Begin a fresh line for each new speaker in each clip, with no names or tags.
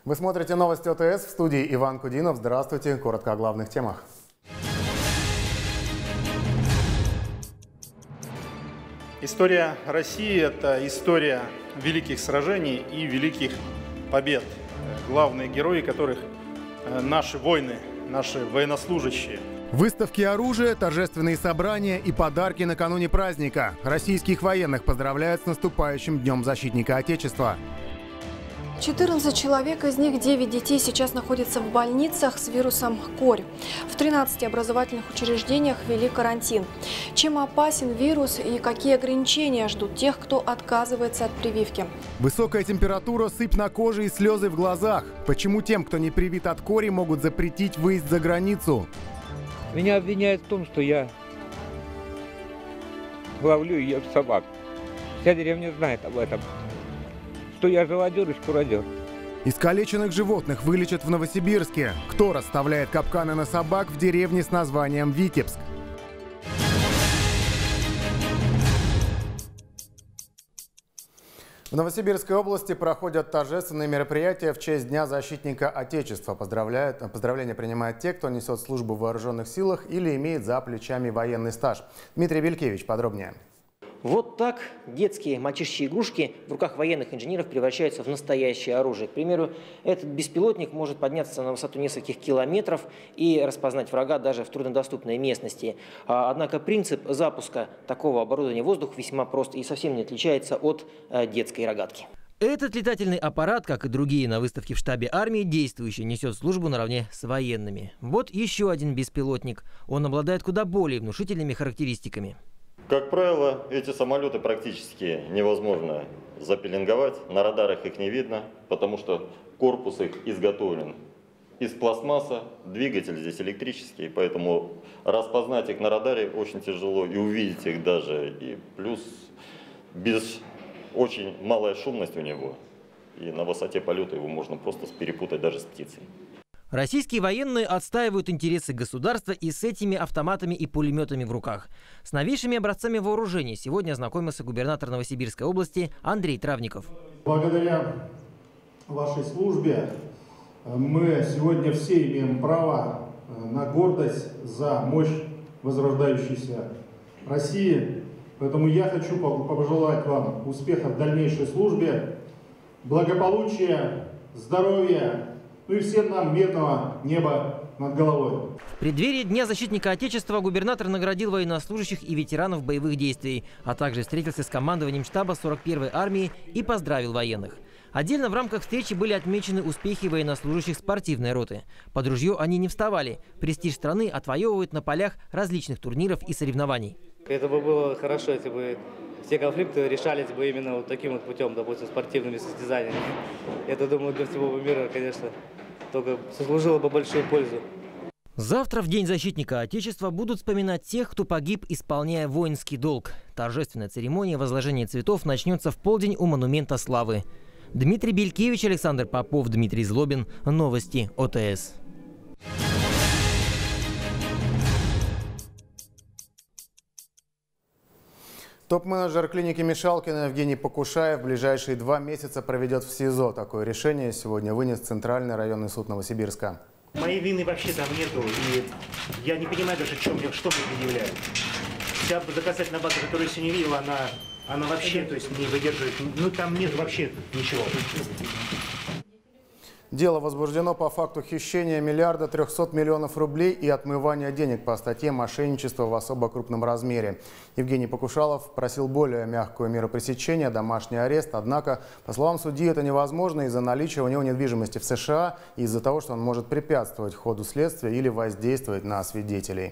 Вы смотрите новости ОТС, в студии Иван Кудинов. Здравствуйте. Коротко о главных темах.
История России – это история великих сражений и великих побед. Главные герои которых – наши воины, наши военнослужащие.
Выставки оружия, торжественные собрания и подарки накануне праздника. Российских военных поздравляют с наступающим Днем защитника Отечества.
14 человек, из них 9 детей сейчас находятся в больницах с вирусом корь. В 13 образовательных учреждениях ввели карантин. Чем опасен вирус и какие ограничения ждут тех, кто отказывается от прививки?
Высокая температура, сыпь на коже и слезы в глазах. Почему тем, кто не привит от кори, могут запретить выезд за границу?
Меня обвиняют в том, что я ловлю и ем собак. Вся деревня знает об этом. Что я живодер и шкуродер.
Искалеченных животных вылечат в Новосибирске. Кто расставляет капканы на собак в деревне с названием Витебск? В Новосибирской области проходят торжественные мероприятия в честь Дня защитника Отечества. Поздравления принимают те, кто несет службу в вооруженных силах или имеет за плечами военный стаж. Дмитрий Белькевич подробнее.
Вот так детские мальчишечьи игрушки в руках военных инженеров превращаются в настоящее оружие. К примеру, этот беспилотник может подняться на высоту нескольких километров и распознать врага даже в труднодоступной местности. Однако принцип запуска такого оборудования в воздух весьма прост и совсем не отличается от детской рогатки.
Этот летательный аппарат, как и другие на выставке в штабе армии, действующий, несет службу наравне с военными. Вот еще один беспилотник. Он обладает куда более внушительными характеристиками.
Как правило, эти самолеты практически невозможно запеленговать, на радарах их не видно, потому что корпус их изготовлен из пластмасса, двигатель здесь электрический, поэтому распознать их на радаре очень тяжело и увидеть их даже, и плюс очень малая шумность у него, и на высоте полета его можно просто перепутать даже с птицей.
Российские военные отстаивают интересы государства и с этими автоматами и пулеметами в руках. С новейшими образцами вооружений сегодня ознакомился губернатор Новосибирской области Андрей Травников.
Благодаря вашей службе мы сегодня все имеем право на гордость за мощь возрождающейся России. Поэтому я хочу пожелать вам успеха в дальнейшей службе, благополучия, здоровья, ну и всем нам мирного неба над головой.
В преддверии Дня защитника Отечества губернатор наградил военнослужащих и ветеранов боевых действий, а также встретился с командованием штаба 41-й армии и поздравил военных. Отдельно в рамках встречи были отмечены успехи военнослужащих спортивной роты. Под ружье они не вставали. Престиж страны отвоевывают на полях различных турниров и соревнований.
Это бы было хорошо, если бы все конфликты решались бы именно вот таким вот путем, допустим, спортивными состязаниями. Это, думаю, для всего мира, конечно, только сослужило бы большую пользу.
Завтра, в День защитника Отечества, будут вспоминать тех, кто погиб, исполняя воинский долг. Торжественная церемония возложения цветов начнется в полдень у Монумента Славы. Дмитрий Белькевич, Александр Попов, Дмитрий Злобин. Новости ОТС.
Топ-менеджер клиники Мишалкина Евгений Покушаев в ближайшие 2 месяца проведет в СИЗО. Такое решение сегодня вынес Центральный районный суд Новосибирска.
Моей вины вообще там нету, и я не понимаю даже, что мне предъявляют. Вся доказательная база, которую я сегодня видел, она вообще, то есть, не выдерживает, ну там нет вообще ничего.
Дело возбуждено по факту хищения 1 300 000 000 рублей и отмывания денег по статье «Мошенничество в особо крупном размере». Евгений Покушалов просил более мягкую меру пресечения – домашний арест. Однако, по словам судьи, это невозможно из-за наличия у него недвижимости в США и из-за того, что он может препятствовать ходу следствия или воздействовать на свидетелей.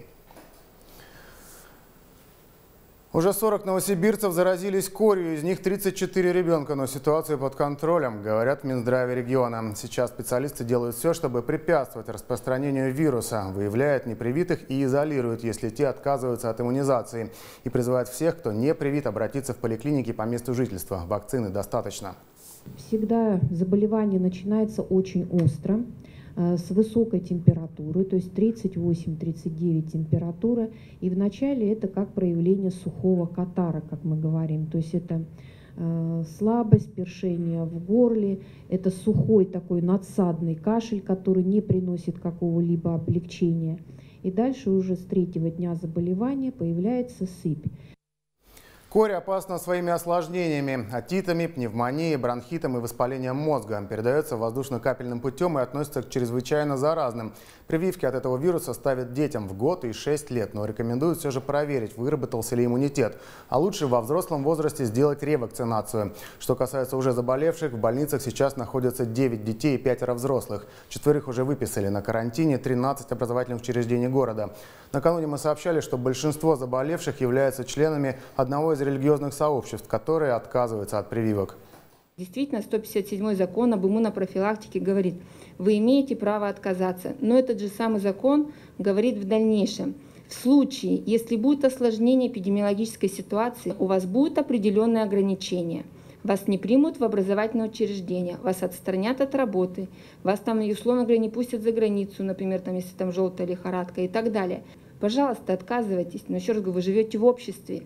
Уже 40 новосибирцев заразились корью, из них 34 ребенка, но ситуация под контролем, говорят в Минздраве региона. Сейчас специалисты делают все, чтобы препятствовать распространению вируса, выявляют непривитых и изолируют, если те отказываются от иммунизации. И призывают всех, кто не привит, обратиться в поликлиники по месту жительства. Вакцины достаточно.
Всегда заболевание начинается очень остро, с высокой температурой, то есть 38-39 температура. И вначале это как проявление сухого катара, как мы говорим. То есть это слабость, першение в горле, это сухой такой надсадный кашель, который не приносит какого-либо облегчения. И дальше уже с 3-го дня заболевания появляется сыпь.
Корь опасна своими осложнениями – отитами, пневмонией, бронхитом и воспалением мозга. Передается воздушно-капельным путем и относится к чрезвычайно заразным. Прививки от этого вируса ставят детям в год и 6 лет, но рекомендуют все же проверить, выработался ли иммунитет. А лучше во взрослом возрасте сделать ревакцинацию. Что касается уже заболевших, в больницах сейчас находятся 9 детей и 5 взрослых. 4 уже выписали на карантине 13 образовательных учреждений города. Накануне мы сообщали, что большинство заболевших являются членами одного из религиозных сообществ, которые отказываются от прививок.
Действительно, 157-й закон об иммунопрофилактике говорит, вы имеете право отказаться. Но этот же самый закон говорит в дальнейшем, в случае, если будет осложнение эпидемиологической ситуации, у вас будут определенные ограничения. Вас не примут в образовательное учреждение, вас отстранят от работы, вас там, условно говоря, не пустят за границу, например, там, если там желтая лихорадка и так далее. Пожалуйста, отказывайтесь, но еще раз говорю, вы живете в обществе.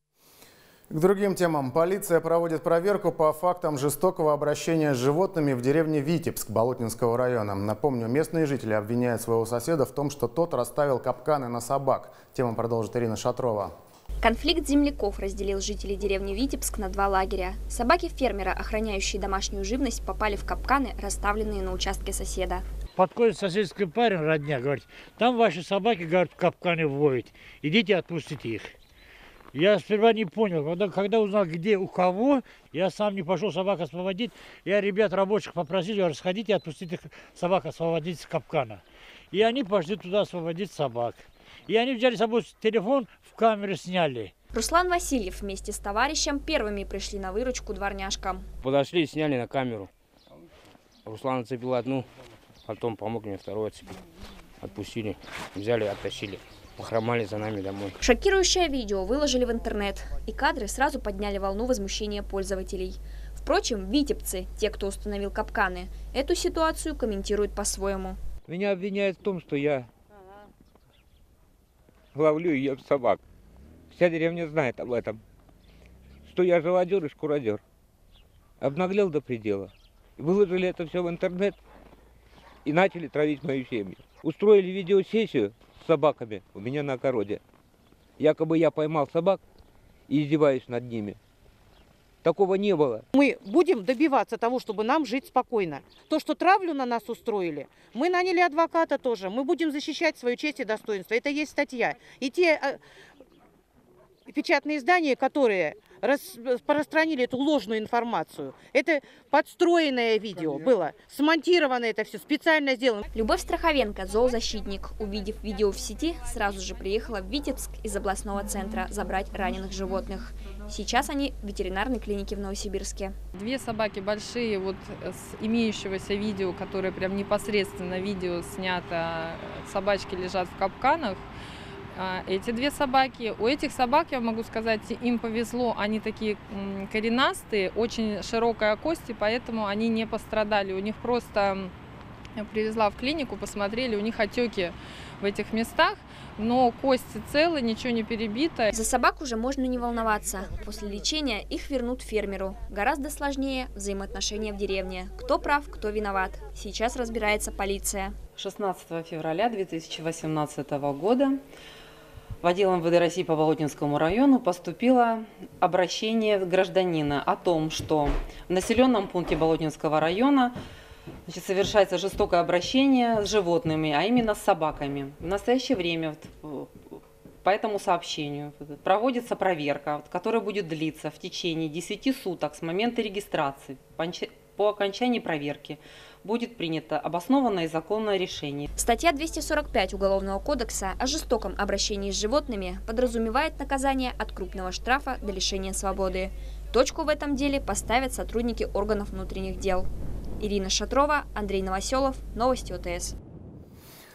К другим темам. Полиция проводит проверку по фактам жестокого обращения с животными в деревне Витебск Болотинского района. Напомню, местные жители обвиняют своего соседа в том, что тот расставил капканы на собак. Тему продолжит Ирина Шатрова.
Конфликт земляков разделил жителей деревни Витебск на 2 лагеря. Собаки фермера, охраняющие домашнюю живность, попали в капканы, расставленные на участке соседа.
Подходит соседский парень, родня, говорит, там ваши собаки, говорят, в капканы вводят, идите отпустите их. Я сперва не понял, когда узнал, где у кого, я сам не пошел собак освободить. Я ребят рабочих попросил, говорю, сходите, отпустите собак, освободить с капкана. И они пошли туда освободить собак. И они взяли с собой телефон, в камеру сняли.
Руслан Васильев вместе с товарищем первыми пришли на выручку дворняжкам.
Подошли и сняли на камеру. Руслан отцепил одну, потом помог мне вторую отцепить. Отпустили, взяли, оттащили. Похромали за нами домой.
Шокирующее видео выложили в интернет, и кадры сразу подняли волну возмущения пользователей. Впрочем, витебцы, те, кто установил капканы, эту ситуацию комментируют по-своему.
Меня обвиняют в том, что я ловлю и ем собак. Вся деревня знает об этом. Что я живодер и шкуродер. Обнаглел до предела. Выложили это все в интернет и начали травить мою семью. Устроили видеосессию с собаками у меня на огороде. Якобы я поймал собак и издеваюсь над ними. Такого не было.
Мы будем добиваться того, чтобы нам жить спокойно. То, что травлю на нас устроили, мы наняли адвоката тоже. Мы будем защищать свою честь и достоинство. Это есть статья. И те печатные издания, которые распространили эту ложную информацию, это подстроенное видео было. Смонтировано это все, специально сделано.
Любовь Страховенко, зоозащитник, увидев видео в сети, сразу же приехала в Витебск из областного центра забрать раненых животных. Сейчас они в ветеринарной клинике в Новосибирске.
2 собаки большие, вот с имеющегося видео, которое прям непосредственно видео снято, собачки лежат в капканах. Эти 2 собаки, у этих собак, я могу сказать, им повезло, они такие коренастые, очень широкая кость, и поэтому они не пострадали. У них просто, я привезла в клинику, посмотрели, у них отеки в этих местах, но кости целы, ничего не перебито.
За собак уже можно не волноваться. После лечения их вернут фермеру. Гораздо сложнее взаимоотношения в деревне. Кто прав, кто виноват. Сейчас разбирается полиция.
16 февраля 2018 года в отдел МВД России по Болотинскому району поступило обращение гражданина о том, что в населенном пункте Болотинского района совершается жестокое обращение с животными, а именно с собаками. В настоящее время по этому сообщению проводится проверка, которая будет длиться в течение 10 суток с момента регистрации. По окончании проверки будет принято обоснованное и законное решение.
Статья 245 Уголовного кодекса о жестоком обращении с животными подразумевает наказание от крупного штрафа до лишения свободы. Точку в этом деле поставят сотрудники органов внутренних дел. Ирина Шатрова, Андрей Новоселов, Новости ОТС.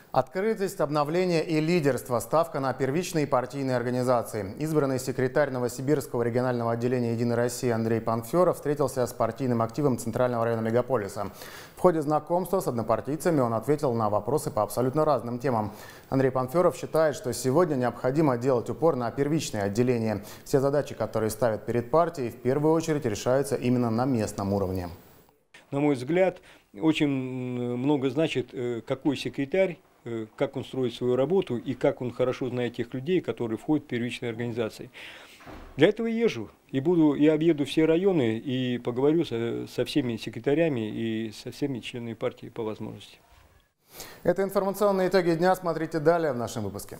Открытость, обновление и лидерство – ставка на первичные партийные организации. Избранный секретарь Новосибирского регионального отделения «Единой России» Андрей Панферов встретился с партийным активом Центрального района мегаполиса. В ходе знакомства с однопартийцами он ответил на вопросы по абсолютно разным темам. Андрей Панферов считает, что сегодня необходимо делать упор на первичные отделения. Все задачи, которые ставят перед партией, в первую очередь решаются именно на местном уровне.
На мой взгляд, очень много значит, какой секретарь, как он строит свою работу и как он хорошо знает тех людей, которые входят в первичные организации. Для этого езжу и объеду все районы и поговорю со всеми секретарями и со всеми членами партии по возможности.
Это информационные итоги дня. Смотрите далее в нашем выпуске.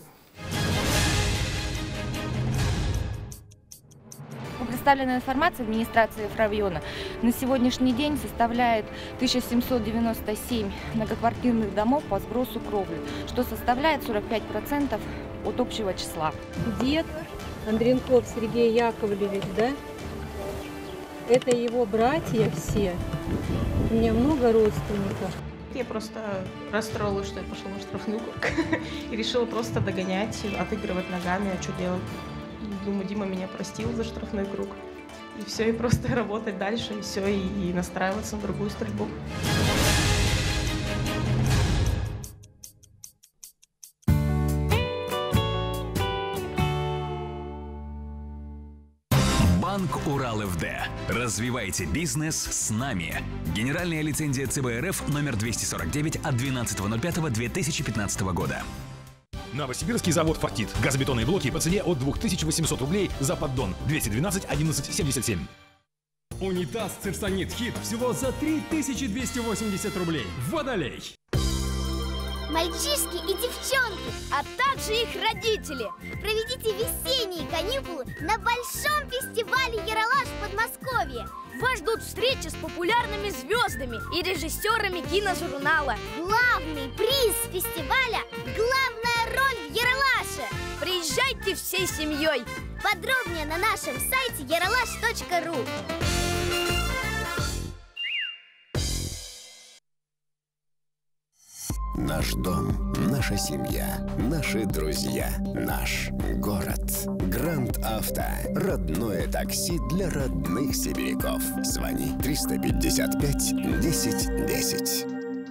Представленная информация администрации района на сегодняшний день составляет 1797 многоквартирных домов по сбросу кровли, что составляет 45% от общего числа.
Дед Андренков Сергей Яковлевич, да? Это его братья все. У меня много родственников.
Я просто расстроилась, что я пошла на штрафную круг и решила просто догонять, отыгрывать ногами, а что делать? Думаю, Дима меня простил за штрафной круг. И все, и просто работать дальше, и все, и настраиваться на другую стрельбу.
Банк Урал-ФД. Развивайте бизнес с нами. Генеральная лицензия ЦБ РФ номер 249 от 12.05.2015 года.
Новосибирский завод «Фортит». Газобетонные блоки по цене от 2800 рублей за поддон. 212 11 77.
Унитаз «Цирсонит Хит» всего за 3280 рублей. Водолей.
Мальчишки и девчонки, а также их родители. Проведите весенние каникулы на большом фестивале «Ералаш» в Подмосковье. Вас ждут встречи с популярными звездами и режиссерами киножурнала. Главный приз фестиваля – главная роль в «Ералаше». Приезжайте всей семьей. Подробнее на нашем сайте ералаш.ру.
Наш дом, наша семья, наши друзья, наш город. Гранд Авто. Родное такси для родных сибиряков. Звони 355 10 10.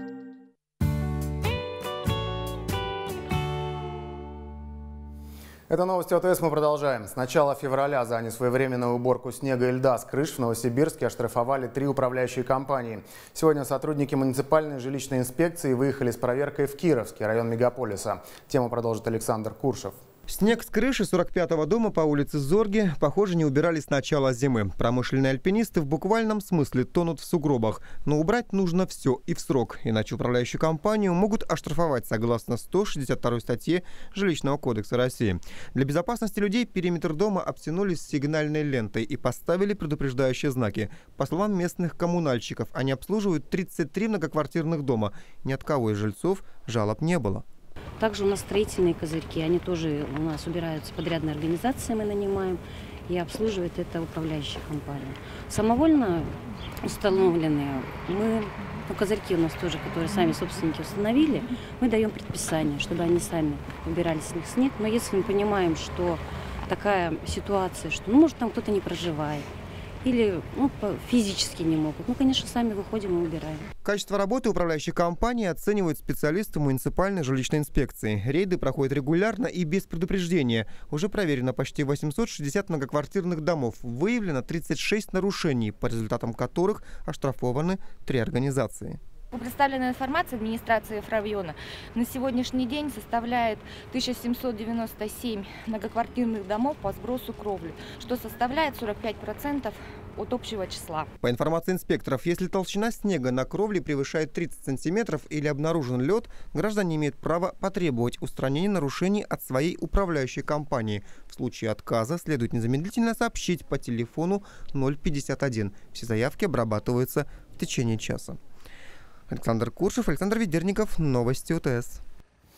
Это новости ОТС, мы продолжаем. С начала февраля за несвоевременную уборку снега и льда с крыш в Новосибирске оштрафовали 3 управляющие компании. Сегодня сотрудники муниципальной жилищной инспекции выехали с проверкой в Кировский район мегаполиса. Тему продолжит Александр Куршев.
Снег с крыши 45-го дома по улице Зорги, похоже, не убирали с начала зимы. Промышленные альпинисты в буквальном смысле тонут в сугробах. Но убрать нужно все и в срок, иначе управляющую компанию могут оштрафовать согласно 162 статье Жилищного кодекса России. Для безопасности людей периметр дома обтянули сигнальной лентой и поставили предупреждающие знаки. По словам местных коммунальщиков, они обслуживают 33 многоквартирных дома. Ни от кого из жильцов жалоб не было.
Также у нас строительные козырьки, они тоже у нас убираются, подрядные организации мы нанимаем, и обслуживает это управляющая компания. Самовольно установленные, козырьки у нас тоже, которые сами собственники установили, мы даем предписание, чтобы они сами убирали с них снег. Но если мы понимаем, что такая ситуация, что может там кто-то не проживает, или физически не могут. Конечно, сами выходим и убираем.
Качество работы управляющей компании оценивают специалисты муниципальной жилищной инспекции. Рейды проходят регулярно и без предупреждения. Уже проверено почти 860 многоквартирных домов. Выявлено 36 нарушений, по результатам которых оштрафованы 3 организации.
Представленная информация администрации района на сегодняшний день составляет 1797 многоквартирных домов по сбросу кровли, что составляет 45% от общего числа.
По информации инспекторов, если толщина снега на кровле превышает 30 сантиметров или обнаружен лед, граждане имеют право потребовать устранения нарушений от своей управляющей компании. В случае отказа следует незамедлительно сообщить по телефону 051. Все заявки обрабатываются в течение часа. Александр Куршев, Александр Ведерников, новости ОТС.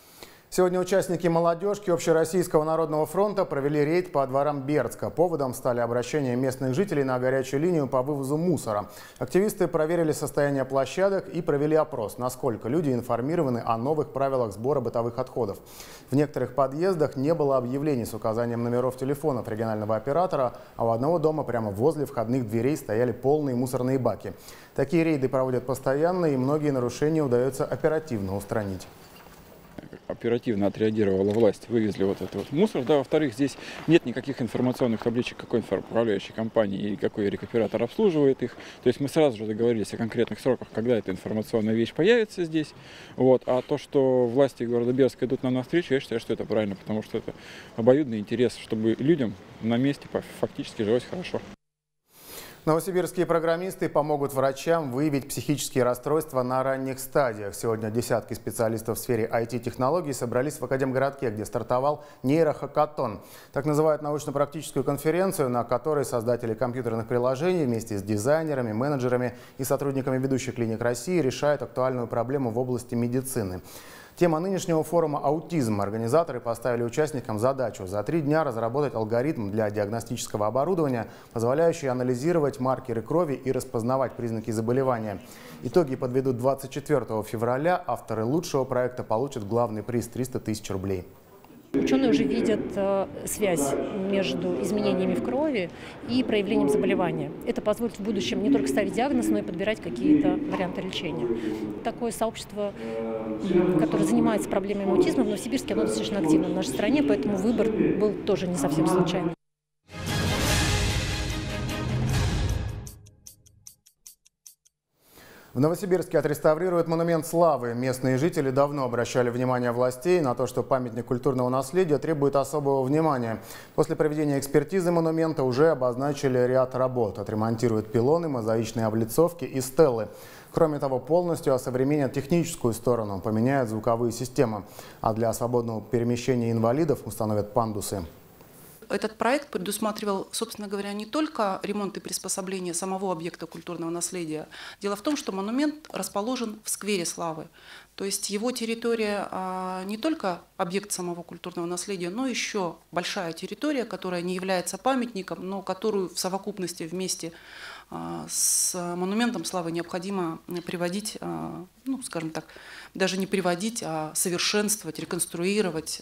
Сегодня участники «Молодежки» Общероссийского народного фронта провели рейд по дворам Бердска. Поводом стали обращения местных жителей на горячую линию по вывозу мусора. Активисты проверили состояние площадок и провели опрос, насколько люди информированы о новых правилах сбора бытовых отходов. В некоторых подъездах не было объявлений с указанием номеров телефонов регионального оператора, а у одного дома прямо возле входных дверей стояли полные мусорные баки. Такие рейды проводят постоянно, и многие нарушения удается оперативно устранить.
Оперативно отреагировала власть, вывезли вот этот вот мусор. Да, во-вторых, здесь нет никаких информационных табличек, какой управляющей компании и какой рекоператор обслуживает их. То есть мы сразу же договорились о конкретных сроках, когда эта информационная вещь появится здесь. Вот. А то, что власти города Бердска идут нам навстречу, я считаю, что это правильно, потому что это обоюдный интерес, чтобы людям на месте фактически жилось хорошо.
Новосибирские программисты помогут врачам выявить психические расстройства на ранних стадиях. Сегодня десятки специалистов в сфере IT-технологий собрались в Академгородке, где стартовал нейрохакатон. Так называют научно-практическую конференцию, на которой создатели компьютерных приложений вместе с дизайнерами, менеджерами и сотрудниками ведущих клиник России решают актуальную проблему в области медицины. Тема нынешнего форума «Аутизм». Организаторы поставили участникам задачу за 3 дня разработать алгоритм для диагностического оборудования, позволяющий анализировать маркеры крови и распознавать признаки заболевания. Итоги подведут 24 февраля. Авторы лучшего проекта получат главный приз – 300 тысяч рублей.
Ученые уже видят связь между изменениями в крови и проявлением заболевания. Это позволит в будущем не только ставить диагноз, но и подбирать какие-то варианты лечения. Такое сообщество, которое занимается проблемами аутизма в Новосибирске, оно достаточно активно в нашей стране, поэтому выбор был тоже не совсем случайным.
В Новосибирске отреставрируют монумент славы. Местные жители давно обращали внимание властей на то, что памятник культурного наследия требует особого внимания. После проведения экспертизы монумента уже обозначили ряд работ. Отремонтируют пилоны, мозаичные облицовки и стеллы. Кроме того, полностью осовременят техническую сторону, поменяют звуковые системы. А для свободного перемещения инвалидов установят пандусы.
Этот проект предусматривал, собственно говоря, не только ремонт и приспособление самого объекта культурного наследия. Дело в том, что монумент расположен в сквере славы. То есть его территория не только объект самого культурного наследия, но еще большая территория, которая не является памятником, но которую в совокупности вместе с монументом славы необходимо приводить, ну, скажем так, даже не приводить, а совершенствовать, реконструировать,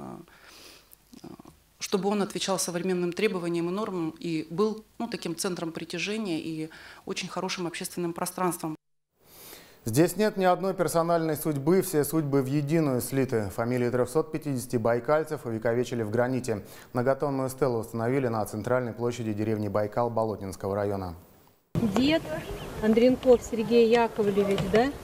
чтобы он отвечал современным требованиям и нормам и был, ну, таким центром притяжения и очень хорошим общественным пространством.
Здесь нет ни одной персональной судьбы, все судьбы в единую слиты. Фамилии 350 байкальцев увековечили в граните. Многотонную стелу установили на центральной площади деревни Байкал Болотнинского района.
Дед Андренков Сергей Яковлевич, да?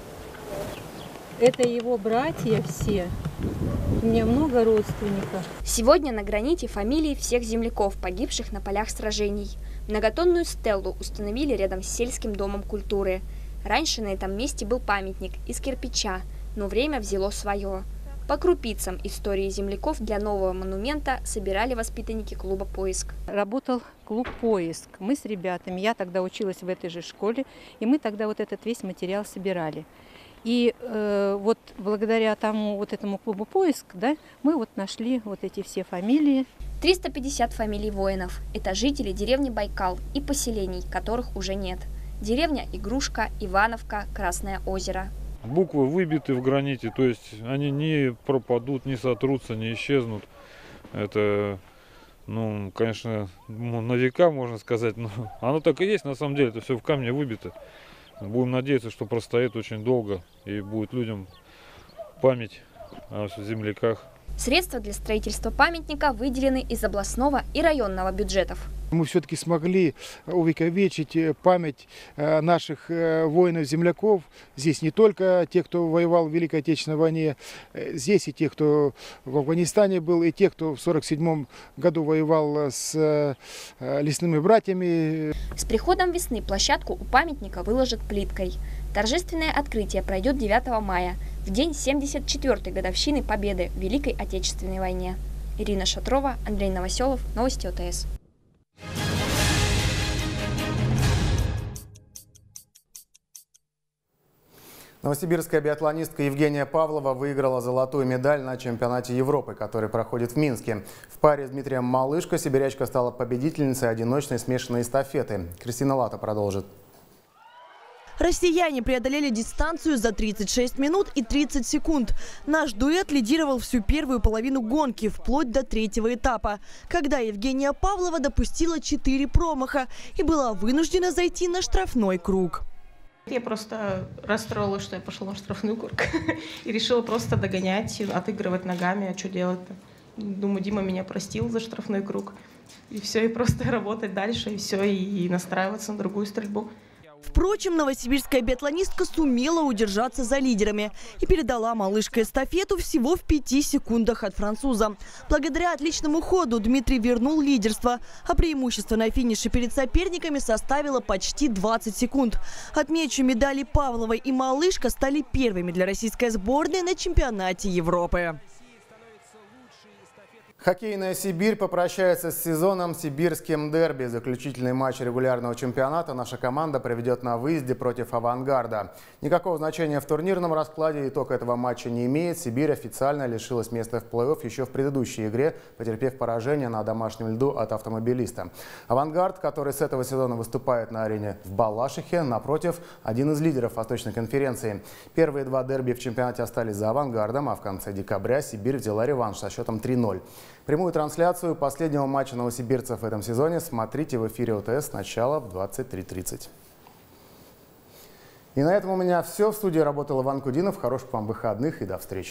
Это его братья все. У меня много родственников.
Сегодня на граните фамилии всех земляков, погибших на полях сражений. Многотонную стеллу установили рядом с сельским домом культуры. Раньше на этом месте был памятник из кирпича, но время взяло свое. По крупицам истории земляков для нового монумента собирали воспитанники клуба «Поиск».
Работал клуб «Поиск». Мы с ребятами, я тогда училась в этой же школе, и мы тогда вот этот весь материал собирали. И вот благодаря тому вот этому клубу «Поиск», да, мы вот нашли вот эти все фамилии.
350 фамилий воинов. Это жители деревни Байкал и поселений, которых уже нет. Деревня Игрушка, Ивановка, Красное озеро.
Буквы выбиты в граните, то есть они не пропадут, не сотрутся, не исчезнут. Это, ну, конечно, на века, можно сказать, но оно так и есть, на самом деле, это все в камне выбито. Будем надеяться, что простоит очень долго и будет людям память о земляках.
Средства для строительства памятника выделены из областного и районного бюджетов.
Мы все-таки смогли увековечить память наших воинов-земляков. Здесь не только те, кто воевал в Великой Отечественной войне, здесь и те, кто в Афганистане был, и те, кто в 1947 году воевал с лесными братьями.
С приходом весны площадку у памятника выложат плиткой. Торжественное открытие пройдет 9 мая, в день 74-й годовщины Победы в Великой Отечественной войне. Ирина Шатрова, Андрей Новоселов, Новости ОТС.
Новосибирская биатлонистка Евгения Павлова выиграла золотую медаль на чемпионате Европы, который проходит в Минске. В паре с Дмитрием Малышко сибирячка стала победительницей одиночной смешанной эстафеты. Кристина Лата продолжит.
Россияне преодолели дистанцию за 36 минут и 30 секунд. Наш дуэт лидировал всю первую половину гонки, вплоть до третьего этапа, когда Евгения Павлова допустила 4 промаха и была вынуждена зайти на штрафной круг.
Я просто расстроилась, что я пошла на штрафной круг и решила просто догонять, отыгрывать ногами. А что делать-то? Думаю, Дима меня простил за штрафной круг. И все, и просто работать дальше, и все, и настраиваться на другую стрельбу.
Впрочем, новосибирская биатлонистка сумела удержаться за лидерами и передала малышке эстафету всего в 5 секундах от француза. Благодаря отличному ходу Дмитрий вернул лидерство, а преимущество на финише перед соперниками составило почти 20 секунд. Отмечу, медали Павловой и малышка стали первыми для российской сборной на чемпионате Европы.
Хоккейная Сибирь попрощается с сезоном сибирским дерби. Заключительный матч регулярного чемпионата наша команда проведет на выезде против «Авангарда». Никакого значения в турнирном раскладе итог этого матча не имеет. Сибирь официально лишилась места в плей-офф еще в предыдущей игре, потерпев поражение на домашнем льду от «Автомобилиста». «Авангард», который с этого сезона выступает на арене в Балашихе, напротив, один из лидеров Восточной конференции. Первые 2 дерби в чемпионате остались за «Авангардом», а в конце декабря Сибирь взяла реванш со счетом 3-0. Прямую трансляцию последнего матча новосибирцев в этом сезоне смотрите в эфире ОТС с начала в 23:30. И на этом у меня все. В студии работал Иван Кудинов. Хороших вам выходных и до встречи.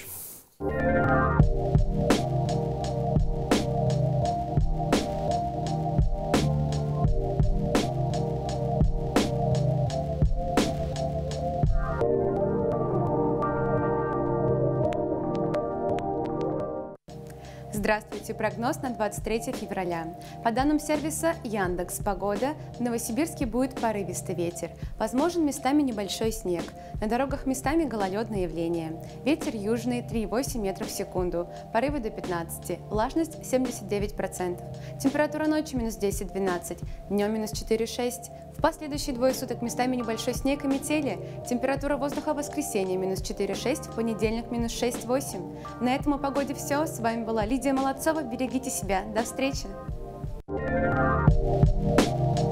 Здравствуйте! Прогноз на 23 февраля. По данным сервиса Яндекс.Погода, в Новосибирске будет порывистый ветер. Возможен местами небольшой снег. На дорогах местами гололедное явление. Ветер южный 3,8 метров в секунду. Порывы до 15. Влажность 79%. Температура ночью минус 10-12. Днем минус 4-6. В последующие 2 суток местами небольшой снег и метели. Температура воздуха в воскресенье минус 4-6, в понедельник минус 6-8. На этом о погоде все. С вами была Лидия Молодцова. Берегите себя. До встречи!